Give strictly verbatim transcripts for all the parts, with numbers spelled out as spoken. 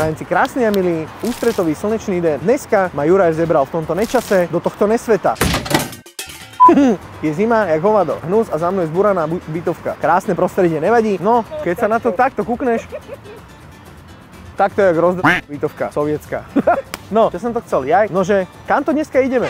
Prajenci krásny a milý, ústretový slnečný deň. Dneska ma Juraj zebral v tomto nečase do tohto nesveta. Je zima, jak hovado. Hnus a za mnou je zbúraná bytovka. Krásne prostredie, nevadí? No, keď sa na to takto kúkneš, tak to je jak rozdr... bytovka, sovietská. No, čo som to chcel jaj? Nože, kam to dneska ideme?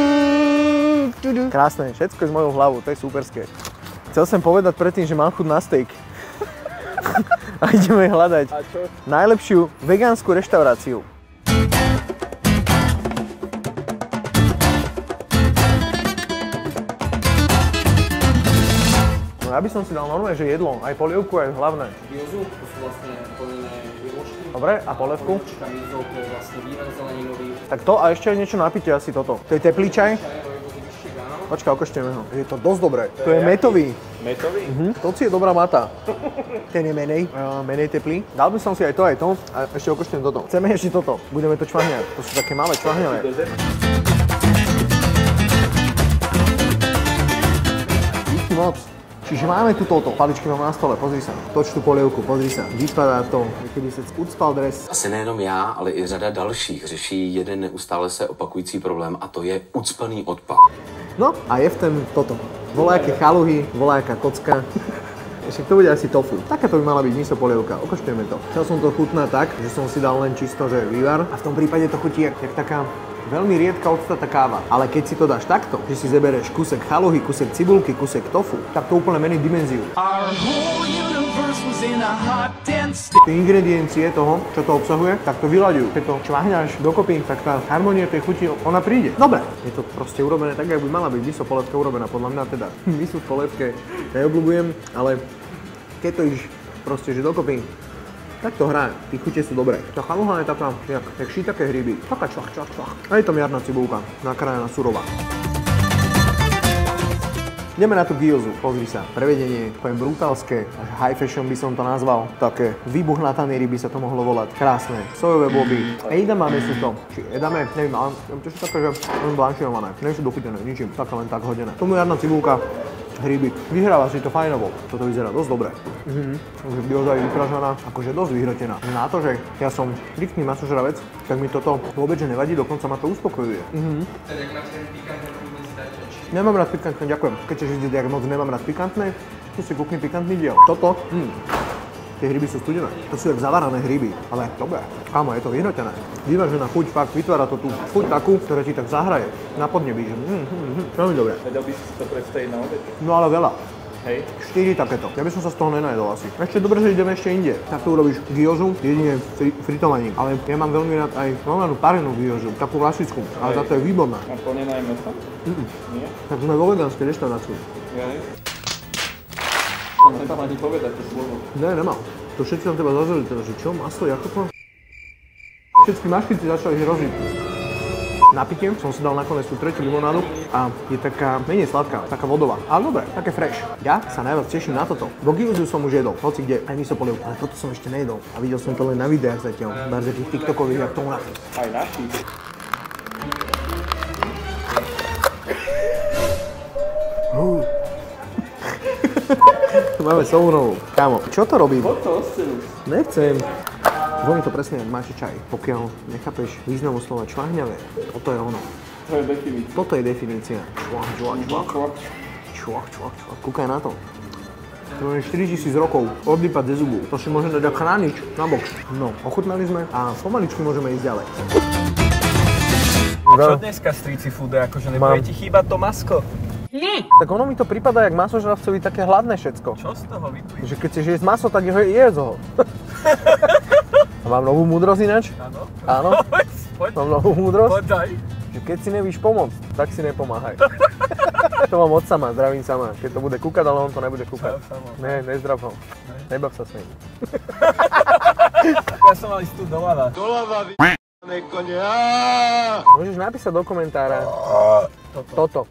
Krásne, všetko je z mojou hlavou, to je superské. Chcel som povedať predtým, že mám chuť na steak. A ideme hľadať najlepšiu vegánsku reštauráciu. No ja by som si dal normálne, že jedlo, aj polievku, aj hlavné. Gyozu, to sú vlastne plnené jeločky. Dobre, a polievku? Ovočka, miso, to je vlastne vývar zeleninový. Tak to a ešte niečo na pitie, asi toto. To je teplý čaj? Počkaj, okoštujeme ho. Je to dosť dobré. To je metový. Metový? Mhm. To si je dobrá mata. Ten je menej, uh, menej teplý. Dal by som si aj to, aj to a ešte okoštujem toto. Chceme ešte toto. Budeme to čvahňať. To sú také malé čvahňavé. Díky moc. Čiže máme tu toto. Paličky mám na stole, pozri sa. Toč tú polievku, pozri sa. Vypadá to, keby sa ucpal dres. Asi nejenom já, ale i řada dalších řeší jeden neustále se opakující problém a to je ucpaný odpad. No a je v tom toto. Voľajaké chaluhy, voľajaká kocka. Ešte to bude asi tofu. Taká to by mala byť miso polievka. Okoštujeme to. Chcel som to chutnať tak, že som si dal len čisto, že vývar. A v tom prípade to chutí jak, jak taká veľmi riedka octata káva. Ale keď si to dáš takto, že si zebereš kúsek chaluhy, kúsek cibulky, kúsek tofu, tak to úplne mení dimenziu. Tie ingrediencie toho, čo to obsahuje, tak to vyľaďujú. Keď to čvahňaš dokopy, tak tá harmonia tej chuti, ona príde. Dobre, je to proste urobené tak, jak by mala byť miso polievka urobená, podľa mňa teda. Miso v polievke neobľúbujem, ale keď to iš proste, že dokopy, tak to hrá, tí chute sú dobré. Tá chaluha je taká, jak, jak šítaké hryby. Taká čvach, čvach, čvach. A je tam jarná cibulka, nakrájená surová. Ideme na tú gyozu, pozri sa. Prevedenie, poviem brutálske, až high fashion by som to nazval. Také vybuchnatané ryby sa to mohlo volať. Krásne, sojové boby. Edamáme si to. Či edáme, neviem, ale to sú také, že len blanširované. Nie sú dochytené ničím, také len tak hodené. Tomu jarná cibulka, hryby. Vyhráva si to fajnovo. Toto vyzerá dosť dobre. Mhm. Takže gyoza je vypražaná, akože dosť vyhrotená. Na to, že ja som striktný masožravec, tak mi toto vôbec že nevadí, dokonca ma to uspokojuje. Mhm. Nemám rád pikantné, ďakujem. Keď chceš vidieť, jak moc nemám rád pikantné, tu si kúkni pikantný diel. Toto, hm, tie hryby sú studené. To sú jak zavarané hryby, ale dobré. Kámo, je to vyhrotené. Vyvážená chuť, fakt, vytvára to tú chuť takú, ktorá ti tak zahraje na podnebí. Hm, hm, hm, veľmi dobré. Vedel by si si to predstaviť na obed? No ale veľa. Hej. štyri takéto. Ja by som sa z toho nenajedol asi. Ešte dobre, že ideme ešte inde. Tak to urobíš gyozu, jedine fri fritovaním. Ale ja mám veľmi rád aj normálnu parenú gyozu, takú klasickú. Ale táto je výborná. A plnená je meso? Mm. Nie? Tak sme vo vegánskej reštaurácii. Hej. Mám tam ani povedať to slovo. Ne, nemal. To všetci na teba zazreli teda, že čo, maslo, ako to? Všetky maškici začali hroziť. Na pitie som si dal nakoniec tú tretiu limonádu a je taká menej sladká, taká vodová. Ale dobre, také fresh. Ja sa najviac teším na toto. Bo gyozu som už jedol, hoci kde, aj miso polievku, ale toto som ešte nejedol. A videl som to len na videách zatiaľ, barze tých tiktokových, jak to u nás. Aj naši. Uh. Máme souhrovú. Kámo, čo to robím? Poď to oscelu. Nechcem. Zvoní to presne, jak máte čaj. Pokiaľ nechápeš významu slova čvahňavé, toto je ono. To je definícia. Toto je definícia. Čvach, čvach, čvach. Čvach, čvach, čvach. Kúkaj na to. To je štyritisíc rokov odlípať ze zubu. To si môžeme dať ako na nič, na box. No, ochutnali sme a pomaličky môžeme ísť ďalej. Čo dneska street food, akože nebude ti chýbať to masko? Nie. Tak ono mi to prípada jak masožravcovi také hladné všetko. Čo z toho vypíš? Že keď chceš jesť maso, tak je jedz ho. A mám novú múdrosť ináč? Áno. Áno? Poď. Mám novú múdrosť? Poď daj. Že keď si nevíš pomôcť, tak si nepomáhaj. To mám od sama, zdravím sama. Keď to bude kúkať, ale on to nebude kúkať. Ne, nezdrav ho. Nebav sa s ním. Ja som mal ísť tu doľava. Doľava, vy... kone. Môžeš napísať do komentára toto.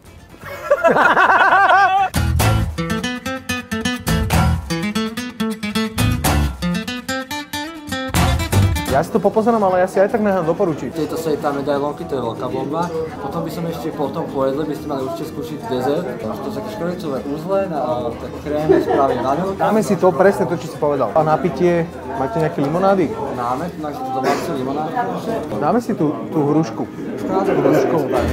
Ja Ja si to popozerám, ale ja si aj tak nechám doporučiť. Tieto sejtá medailónky, to je veľká bomba. Potom by som ešte po tom pojedle, by ste mali určite skúšiť dezert. To sú také škoricové uzle na také krémy, spraví vanilka. Dáme si to presne to, čo si povedal. A napitie, máte nejaké limonády? Máme, tu máte tu domácu limonádu. Dáme si tú, tú hrušku. Hruškovú, tak.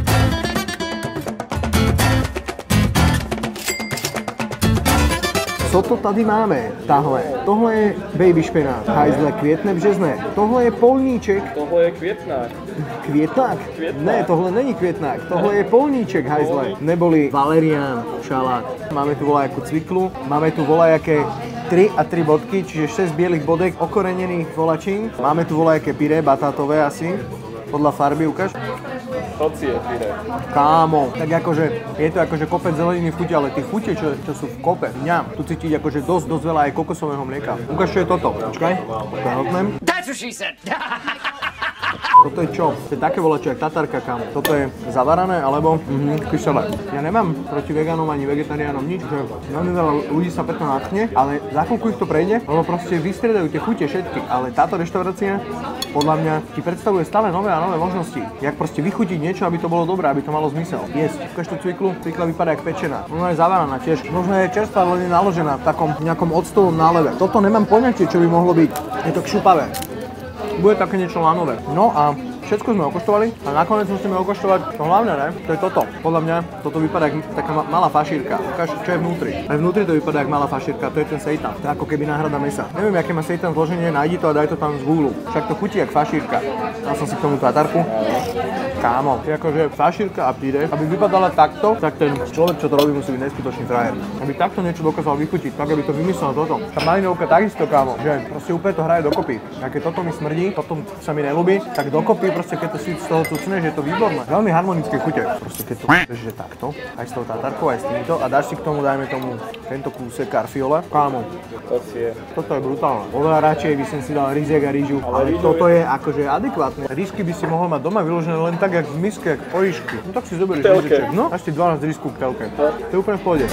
Co to tady máme? Tahle. Tohle je baby špenát. Hajzle kvietne březné. Tohle je polníček. Tohle je kvietnák. Kvietnák? Kvietnák. Ne, tohle není kvietnák. Tohle je polníček, hajzle. Neboli valerián, šalát. Máme tu volajakú cviklu. Máme tu volajaké tri a tri bodky, čiže šesť bielých bodek okorenených volačín. Máme tu volajaké pyré, batátové asi. Podľa farby, ukáž. Hoci je pyré. Kámo, tak akože, je to akože kopec zeleniny v chuti, ale tie chute, čo, čo sú v kope, mňam, tu cítiť akože dosť, dosť veľa aj kokosového mlieka. Ukáž, čo je toto. Počkaj, pohnotnem. That's what she said. Toto je čo? To je také volačo, jak tatarka, kámo. Toto je zavarané, alebo mhm, kyselé. Ja nemám proti vegánom ani vegetariánom nič, že veľmi veľa ľudí sa preto natchne, ale za chvíľku ich to prejde, lebo proste vystriedajú tie chute všetky. Ale táto reštaurácia, podľa mňa, ti predstavuje stále nové a nové možnosti. Jak proste vychutiť niečo, aby to bolo dobré, aby to malo zmysel. Jesť. Ukáž tú cviklu, cvikla vypadá jak pečená. Ona je zavaraná tiež. Možno je čerstvá, len je naložená v takom nejakom octovom náleve. Toto nemám poňatie, čo by mohlo byť. Je to kšupavé. Bude také niečo lanové. No a všetko sme okoštovali a nakoniec musíme okoštovať to hlavné, ne? To je toto. Podľa mňa toto vypadá ako taká malá fašírka. Ukáž, čo je vnútri. Aj vnútri to vypadá ako malá fašírka, to je ten seitan. To je ako keby náhrada mesa. Neviem, aké má seitan zloženie, nájdi to a daj to tam z Google. Však to chutí jak fašírka. Dal som si k tomu tatarku. Kámo, je akože fašírka a pyré, aby vypadala takto, tak ten človek, čo to robí, musí byť neskutočný frajer. Aby takto niečo dokázal vychutiť, tak aby to vymyslel toto. Tá malinovka takisto, kámo, že proste úplne to hraje dokopy. A keď toto mi smrdí, potom sa mi neľúbi, tak dokopy proste keď to si z toho cucneš, je to výborné. Veľmi harmonické chute. Proste keď to chceš, že takto, aj s tou tatarkou, aj s týmto a dáš si k tomu, dajme tomu tento kúsek karfiola. Kámo, To si je. toto je brutálne. Oveľa radšej by som si dal ryžiek a rýžu, ale toto je akože adekvátne. Rýžky by si mohol mať doma vyložené len tak, jak v miske, jak pojíšky. No tak si zoberieš rýžeček. No, až ti dvanásť rýžku k telke. To je úplne v pohode.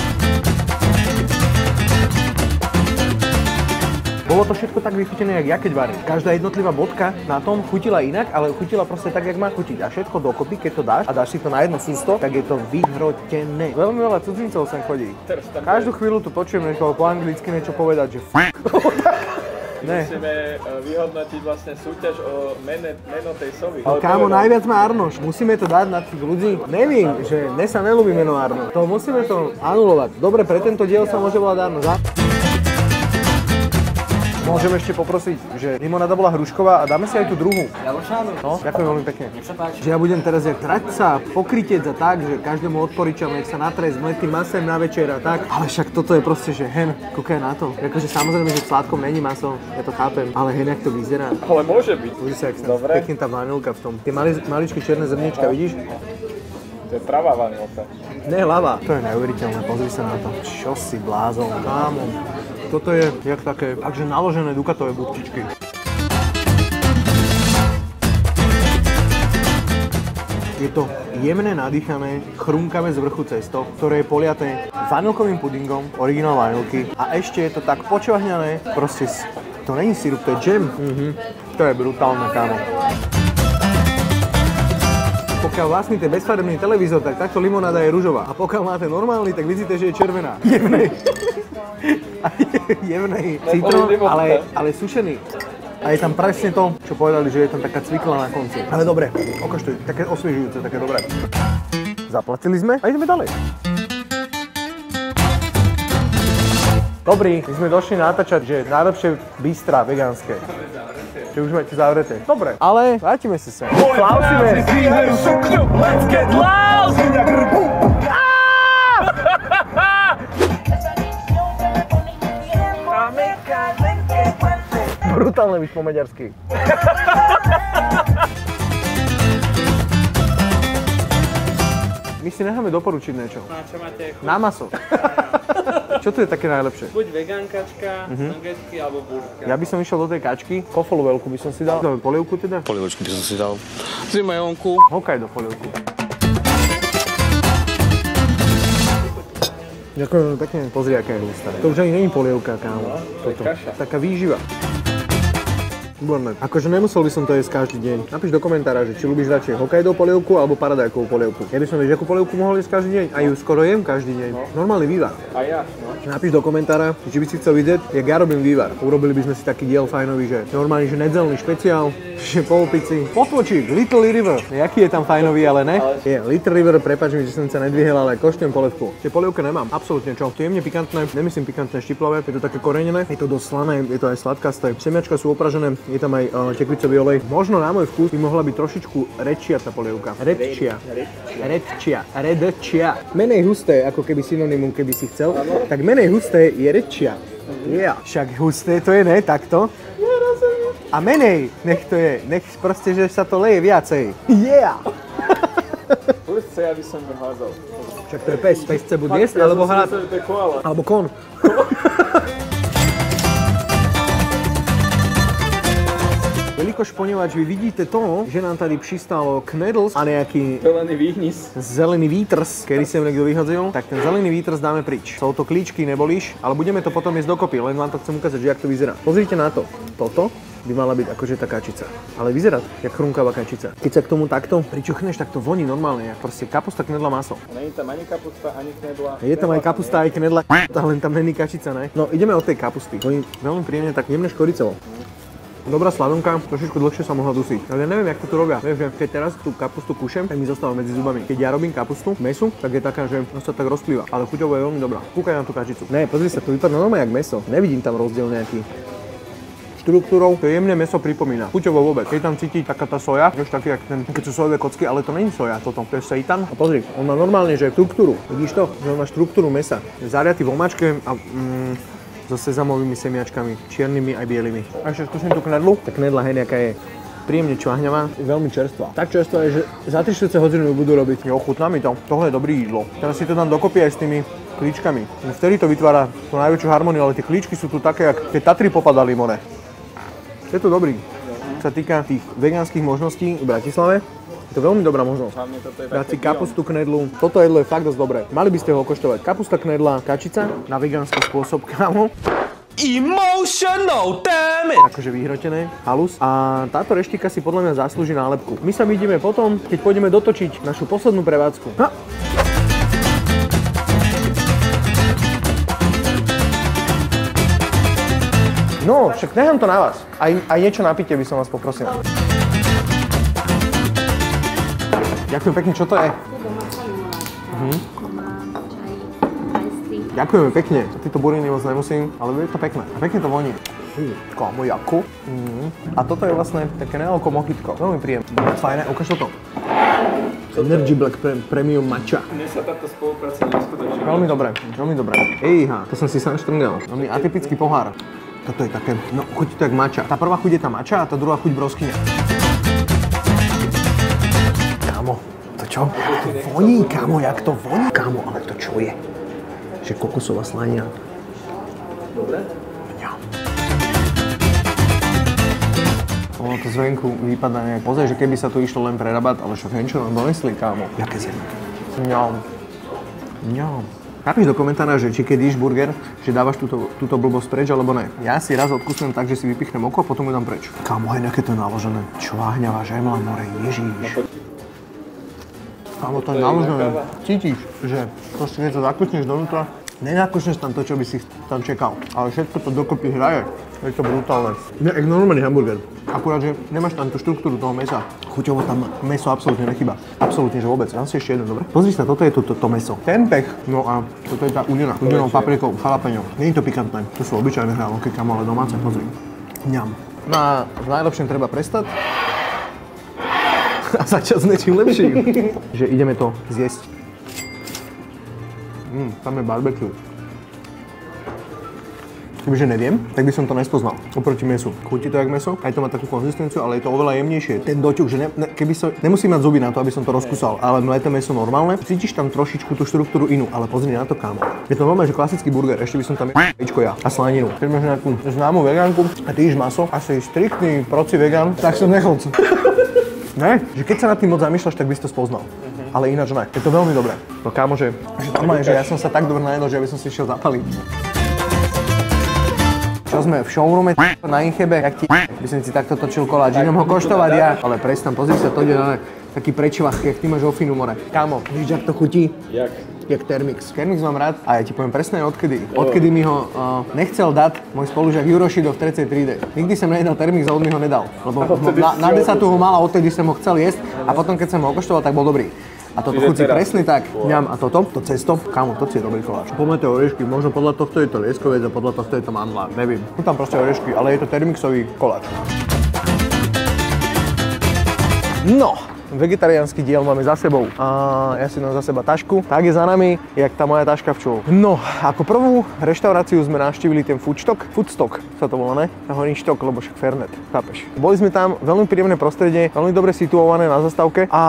Bolo to všetko tak vychutené, jak ja keď varím. Každá jednotlivá bodka na tom chutila inak, ale chutila proste tak, jak má chutiť. A všetko dokopy, keď to dáš a dáš si to na jedno sústo, tak je to vyhrotené. Veľmi veľa cudzincov sem chodí. Každú chvíľu tu počujem niekoho po anglicky niečo povedať, že f***. Ne. Musíme vyhodnotiť vlastne súťaž o mene, meno tej sovy. No, kámo, najviac má Arnoš. Musíme to dať na tých ľudí. Nevím, že mne sa neľúbi meno Arnoš. To musíme to anulovať. Dobre, pre tento diel sa môže volať Arnoš. Môžem ešte poprosiť, že limonáda bola hrušková a dáme si aj tú druhú. Jablčánu? No, ďakujem veľmi pekne. Nech sa páči. Že ja budem teraz jak trať pokrytec a tak, že každému odporúčam, nech sa natrie s mletým masem na večer a tak. Ale však toto je proste, že hen, kúkaj na to. Akože samozrejme, že v sladkom není maso, ja to chápem, ale hen, jak to vyzerá. Ale môže byť. Pozri sa, jak sa Dobre. pekne tá vanilka v tom. Tie mali, maličké čierne zrniečka, vidíš? To je pravá vanilka. Ne, ľava. To je neuveriteľné, pozri sa na to. Čo si blázon, kámo. Toto je jak také, takže naložené dukatové budčičky. Je to jemné, nadýchané, chrumkavé z vrchu cesto, ktoré je poliaté vanilkovým pudingom, originál vanilky a ešte je to tak počvahňané, proste to není sirup, to je džem. Mhm. To je brutálne, kámo. Pokiaľ vlastníte bezfarebný televízor, tak takto limonáda je ružová. A pokiaľ máte normálny, tak vidíte, že je červená. Jemnej. Jemnej citrón, ale, ale sušený. A je tam presne to, čo povedali, že je tam taká cvikla na konci. Ale dobre, okoštuj, také osviežujúce, také dobré. Zaplatili sme a ideme ďalej. Dobrý, my sme došli natáčať, že najlepšie bistrá vegánske. Že už máte zavreté. Dobre, ale vrátime sa sem. Klausime! Let's get loud! Brutálne byť po maďarsky. My si necháme doporučiť niečo. Na čo máte chuť? Na maso. Čo tu je také najlepšie? Buď vegánkačka, nuggetky alebo burger. Ja by som išiel do tej kačky, kofolu veľkú by som si dal. Dáme polievku teda? Polievečku by som si dal. Zimajonku. Hokaj do polievku. Ďakujem veľmi pekne, pozri, aká je hustá. To už ani není polievka, kámo. To je kaša. Taká výživa. Výborné. Akože nemusel by som to jesť každý deň. Napíš do komentára, že či ľúbiš radšej Hokkaido polievku alebo paradajkovú polievku. Ja by som vieš, akú polievku mohol jesť každý deň. A ju skoro jem každý deň. No. Normálny vývar. A ja, no. Napíš do komentára, či by si chcel vidieť, jak ja robím vývar. Urobili by sme si taký diel fajnový, že normálny, že nedzelný špeciál, že po opici. Potvočík, Little River. Jaký je tam fajnový, ale ne? Ale... Je Little River, prepáč mi, že som sa nedvihel, ale koštujem polievku. Tie polievke nemám, absolútne čo. To je jemne pikantné, nemyslím pikantné štiplavé, je to také korenené, je to dosť slané, je to aj sladkasté. Semiačka sú opražené, je tam aj uh, tekvicový olej. Možno na môj vkus by mohla byť trošičku redčia tá polievka. Redčia. Redčia. Redčia. Menej husté, ako keby synonymum, keby si chcel. Tak menej husté je redčia. Yeah. Však husté to je, ne? Takto. A menej, nech to je. Nech proste, že sa to leje viacej. Yeah! Pustce, ja by som ju házal. Však to je pes. Pes chce buď jesť, alebo hrať. Alebo kon. Veľkoš, ponieważ vy vidíte to, že nám tady přistalo knedls a nejaký zelený výhnis. Zelený vítrs, kedy sem niekto vyhodzil, tak ten zelený vítrs dáme pryč. Sú to klíčky, nebolíš, ale budeme to potom jesť dokopy, len vám to chcem ukázať, že jak to vyzerá. Pozrite na to. Toto by mala byť akože tá kačica. Ale vyzerá jak chrumkavá kačica. Keď sa k tomu takto pričuchneš, tak to voní normálne, jak proste kapusta, knedla, maso. Není tam ani kapusta, ani knedla. Je tam aj kapusta, aj knedla, len tam není kačica, ne? No, ideme od tej kapusty. Voní veľmi príjemne, tak jemne škoricovo. Dobrá sladonka, trošičku dlhšie sa mohla dusiť. Ale ja neviem, jak to tu robia. Vieš, že keď teraz tú kapustu kúšem, tak mi zostáva medzi zubami. Keď ja robím kapustu, mesu, tak je taká, že sa tak rozplýva. Ale chuťovo je veľmi dobrá. Kúkaj na tú kačicu. Ne, pozri sa, to vypadá normálne jak meso. Nevidím tam rozdiel nejaký. Štruktúrou to jemné meso pripomína. Chuťovo vôbec. Keď tam cíti taká tá soja, vieš, taký jak ten, keď sú sojové kocky, ale to není soja, toto, to je seitan. A pozri, on má normálne, že štruktúru. Vidíš to? Že on má štruktúru mesa. Je zariatý v omáčke a mm, so sezamovými semiačkami, čiernymi aj bielými. A ešte skúsim tú knedlu. Tá knedla, hej, nejaká je príjemne čvahňavá, je veľmi čerstvá. Tak čerstvá je, že za tri štyri hodiny ju budú robiť. Jo, chutná mi to. Tohle je dobré jedlo. Teraz si to dám dokopy aj s tými klíčkami. Vtedy to vytvára tú najväčšiu harmóniu, ale tie klíčky sú tu také, jak tie Tatry popadali more. Je to dobrý. Čo sa týka tých vegánskych možností v Bratislave, je to veľmi dobrá možnosť. Dať si kapustu, knedlu. Toto jedlo je fakt dosť dobré. Mali by ste ho koštovať. Kapusta, knedla, kačica na vegánsky spôsob, kámo. Emotional, damn it! Akože vyhrotené, halus. A táto reštika si podľa mňa zaslúži nálepku. My sa vidíme potom, keď pôjdeme dotočiť našu poslednú prevádzku. Ha! No, však nechám to na vás. Aj, aj niečo napite by som vás poprosil. Ďakujem pekne, čo to je? Mhm. Ďakujeme pekne. Tieto buriny moc nemusím, ale je to pekné. A pekne to voní. Kámo, jakú. Mm. A toto je vlastne také nealko mojitko. Veľmi príjemné. Fajné, ukáž toto. Energy Black Premium Matcha. Mne sa táto spolupráca neskutočne. Veľmi dobré, veľmi dobré. Ejha, to som si sám štrngal. Veľmi atypický pohár. Toto je také, no chutí to jak matcha. Tá prvá chuť je tá matcha a tá druhá chuť broskyňa. Kámo, to čo? Voní, kámo, jak to voní? Kámo, ale to čo je? Že kokosová slanina. Dobre. Mňam. Ono to zvenku vypadá nejak. Pozri, že keby sa tu išlo len pre rabat, ale čo viem, čo nám donesli, kámo. Jaké zemi. Mňam. Mňam. Napíš do komentára, že či keď jíš burger, že dávaš túto, túto blbosť preč, alebo ne. Ja si raz odkusnem tak, že si vypichnem oko a potom ju dám preč. Kámo, aj nejaké to je naložené. Čváhňavá žemla, more, ježíš. Kámo, to je naložené. Cítiš, že proste keď to zakúsneš donútra, nenakúsneš tam to, čo by si tam čekal. Ale všetko to dokopy hraje. Je to brutálne. Je jak normálny hamburger. Akurát, že nemáš tam tú štruktúru toho mesa. Chuťovo tam meso absolútne nechýba. Absolútne, že vôbec. Dám si ešte jeden, dobre? Pozri sa, toto je to, to, to meso. Tempeh. No a toto je tá udena. Udenou paprikou, jalapeňou. Nie je to pikantné. To sú obyčajné hranolky, kamo, ale domáce, pozri. Ňam. No a v najlepším treba prestať. A začať s niečím lepším. Že ideme to zjesť. Mm, tam je barbecue. Kebyže neviem, tak by som to nespoznal oproti mesu. Chutí to jak meso, aj to má takú konzistenciu, ale je to oveľa jemnejšie. Ten doťuk, že ne, ne, keby som, nemusím mať zuby na to, aby som to rozkusal, ale mleté meso normálne, cítiš tam trošičku tú štruktúru inú, ale pozri na to, kámo. Je to normálne, že klasický burger, ešte by som tam ječko ja a slaninu. Keď máš nejakú známu vegánku a ty jíš maso a si striktný proci vegán, tak som nechod. Ne, že keď sa nad tým moc zamýšľaš, tak by si to spoznal. Ale ináč ne. Je to veľmi dobré. No kámo, že, že normálne, že ja som sa tak dobre najedol, že aby som si išiel zapaliť. Čo Čo sme v showroome na Inchebe, jak ti by som si takto točil koláč, idem ho koštovať ja. Ale prestan, pozri sa, to ide na taký prečvach, jak ty máš vo Finu more. Kámo, víš, jak to chutí? Jak? Jak Thermix. Thermix mám rád a ja ti poviem presne odkedy. Odkedy mi ho uh, nechcel dať môj spolužiak Jurošido v Trecej tríde. Nikdy som nejedal Thermix a on mi ho nedal. Lebo na, na desatu ho mal a odtedy som ho chcel jesť a potom keď som ho okoštoval, tak bol dobrý. A toto chutí presne tak. Ňam a toto, to cesto, kámo, to je dobrý koláč. Pomete orešky, možno podľa tohto je to lieskovec a podľa tohto je to mandla, neviem. Sú tam proste orešky, ale je to Thermixový koláč. No, vegetariánsky diel máme za sebou. A ja si dám za seba tašku. Tak je za nami, jak tá moja taška včul. No, ako prvú reštauráciu sme navštívili ten Foodstock. Foodstock sa to volá, ne? Na Horný štok, lebo však Fernet, chápeš. Boli sme tam, veľmi príjemné prostredie, veľmi dobre situované na zastávke. A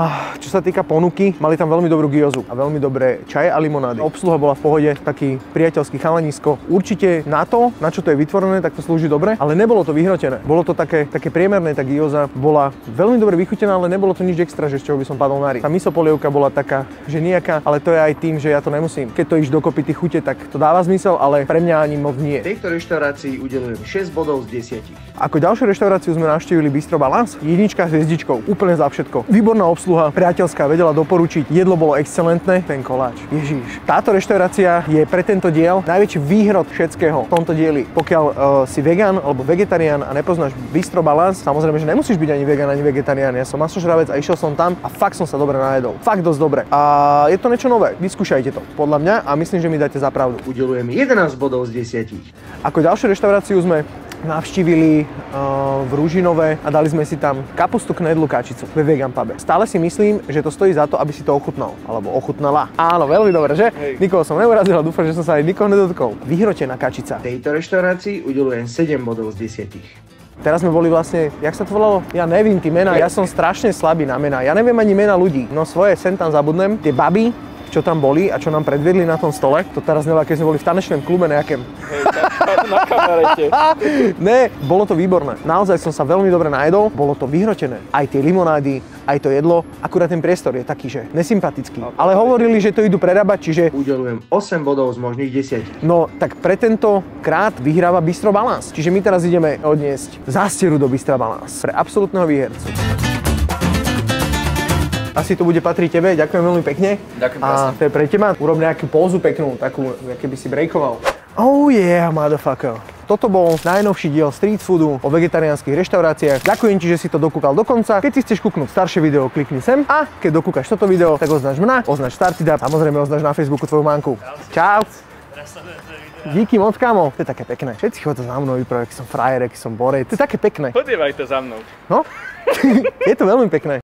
čo sa týka ponuky, mali tam veľmi dobrú gyozu a veľmi dobré čaje a limonády. Obsluha bola v pohode, taký priateľský chalanisko. Určite na to, na čo to je vytvorené, tak to slúži dobre, ale nebolo to vyhrotené. Bolo to také, také priemerné, tá gyoza bola veľmi dobre vychutená, ale nebolo to nič extra, že z čoho by som padol na ri. Tá misopolievka bola taká, že nejaká, ale to je aj tým, že ja to nemusím. Keď to iš dokopy ty chute, tak to dáva zmysel, ale pre mňa ani moc nie. Tejto reštaurácii udelujem šesť bodov z desiatich. Ako ďalšiu reštauráciu sme navštívili Bistro Balance, jednička s hviezdičkou, úplne za všetko. Výborná obsluha, priateľská, vedela doporučiť, jedlo bolo excelentné, ten koláč. Ježiš. Táto reštaurácia je pre tento diel najväčší výhrod všetkého v tomto dieli. Pokiaľ uh, si vegan alebo vegetarián a nepoznáš Bistro Balance, samozrejme, že nemusíš byť ani vegan, ani vegetarián. Ja som masožravec a išiel som tam a fakt som sa dobre najedol. Fakt dosť dobre. A je to niečo nové. Vyskúšajte to. Podľa mňa a myslím, že mi dáte za pravdu. Udelujem jedenásť bodov z desiatich. Ako ďalšiu reštauráciu sme navštívili uh, v Ružinove a dali sme si tam kapustu, knedlu, kačicu ve vegan pube. Stále si myslím, že to stojí za to, aby si to ochutnal. Alebo ochutnala. Áno, veľmi dobre, že? Hej. Nikoho som neurazil a dúfam, že som sa aj nikoho nedotkol. Vyhrotená kačica. Tejto reštaurácii udelujem sedem bodov z desiatich. Teraz sme boli vlastne, jak sa to volalo? Ja nevím tí mená, ja som strašne slabý na mená. Ja neviem ani mená ľudí. No svoje sem tam zabudnem. Tie baby, čo tam boli a čo nám predviedli na tom stole, to teraz neviem, keď sme boli v tanečnom klube nejakém. Hej, na kabarete. Ne, bolo to výborné. Naozaj som sa veľmi dobre najedol, bolo to vyhrotené. Aj tie limonády, aj to jedlo, akurát ten priestor je taký, že nesympatický. Okay. Ale hovorili, že to idú prerábať, čiže udelujem osem bodov z možných desiatich. No, tak pre tento krát vyhráva Bistro Balance. Čiže my teraz ideme odniesť zástieru do Bistra Balance pre absolútneho výhercu. Asi to bude patriť tebe, ďakujem veľmi pekne. Ďakujem a to je pre teba. Urob nejakú pózu peknú, takú, keby si breakoval. Oh yeah, motherfucker. Toto bol najnovší diel Street Foodu o vegetariánskych reštauráciách. Ďakujem ti, že si to dokúkal do konca. Keď si chceš kúknúť staršie video, klikni sem. A keď dokúkaš toto video, tak označ mňa, označ Startida, samozrejme označ na Facebooku tvoju manku. Čau. Díky moc, kámo. To je také pekné. Všetci chodia za mnou, vyprávajú, aký som frajer, aký som borec. To je také pekné. Chodievaj to za mnou. No, je to veľmi pekné.